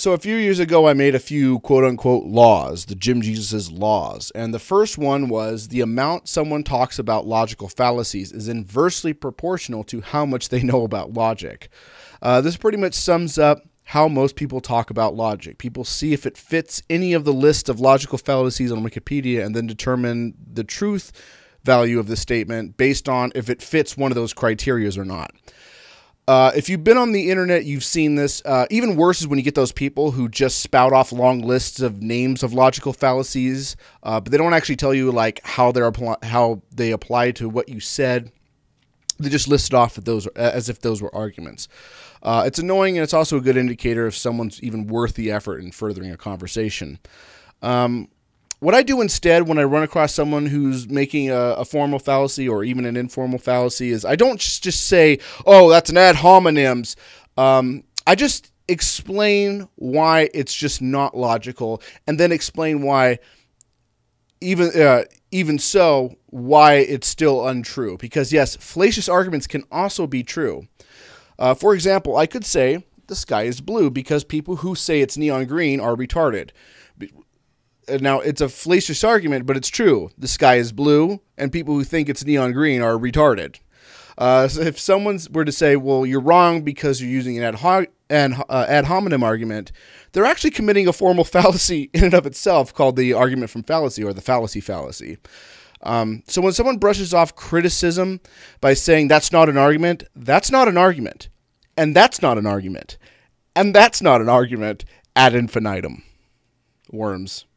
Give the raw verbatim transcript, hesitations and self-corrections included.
So a few years ago, I made a few quote-unquote laws, the Jim Jesus' laws. And the first one was the amount someone talks about logical fallacies is inversely proportional to how much they know about logic. Uh, this pretty much sums up how most people talk about logic. People see if it fits any of the list of logical fallacies on Wikipedia and then determine the truth value of the statement based on if it fits one of those criteria or not. Uh, if you've been on the internet, you've seen this. Uh, even worse is when you get those people who just spout off long lists of names of logical fallacies, uh, but they don't actually tell you like how they're how they apply to what you said. They just list it off those as if those were arguments. Uh, it's annoying, and it's also a good indicator if someone's even worth the effort in furthering a conversation. Um, What I do instead when I run across someone who's making a, a formal fallacy or even an informal fallacy is I don't just say, oh, that's an ad hominems. Um, I just explain why it's just not logical, and then explain why, even uh, even so, why it's still untrue. Because yes, fallacious arguments can also be true. Uh, for example, I could say the sky is blue because people who say it's neon green are retarded. Now, it's a fallacious argument, but it's true. The sky is blue, and people who think it's neon green are retarded. Uh, so if someone were to say, well, you're wrong because you're using an ad, ho an, uh, ad hominem argument, they're actually committing a formal fallacy in and of itself called the argument from fallacy or the fallacy fallacy. Um, so when someone brushes off criticism by saying that's not an argument, that's not an argument. And that's not an argument. And that's not an argument ad infinitum. Worms.